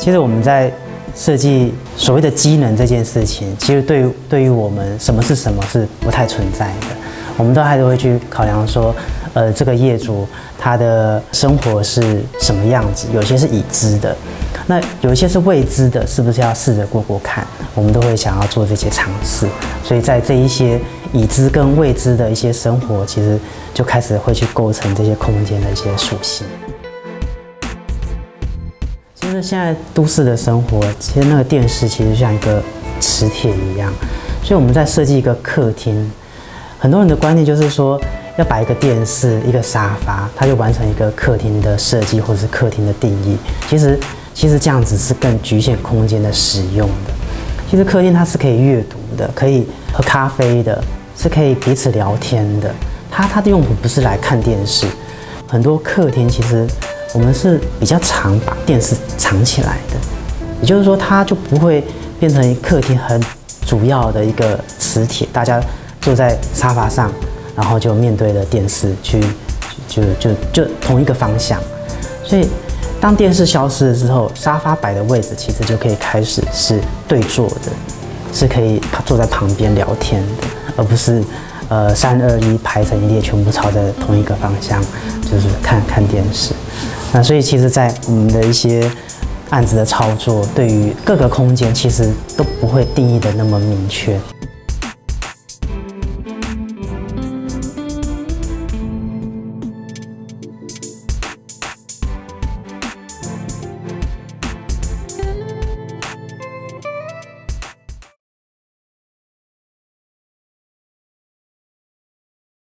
其实我们在设计所谓的机能这件事情，其实对于我们什么是什么是不太存在的。我们都还是会去考量说，这个业主他的生活是什么样子，有些是已知的，那有一些是未知的，是不是要试着过过看？我们都会想要做这些尝试。所以在这一些已知跟未知的一些生活，其实就开始会去构成这些空间的一些属性。其实现在都市的生活，其实那个电视其实像一个磁铁一样，所以我们在设计一个客厅，很多人的观念就是说要摆一个电视、一个沙发，它就完成一个客厅的设计或者是客厅的定义。其实这样子是更局限空间的使用的。其实客厅它是可以阅读的，可以喝咖啡的，是可以彼此聊天的。它的用途不是来看电视，很多客厅其实我们是比较常把电视藏起来的，也就是说它就不会变成客厅很主要的一个磁铁，大家坐在沙发上，然后就面对着电视去，就同一个方向。所以当电视消失了之后，沙发摆的位置其实就可以开始是对坐的，是可以坐在旁边聊天的，而不是3、2、1排成一列，全部朝着同一个方向，就是看电视。那所以其实，在我们的一些案子的操作，对于各个空间其实都不会定义的那么明确。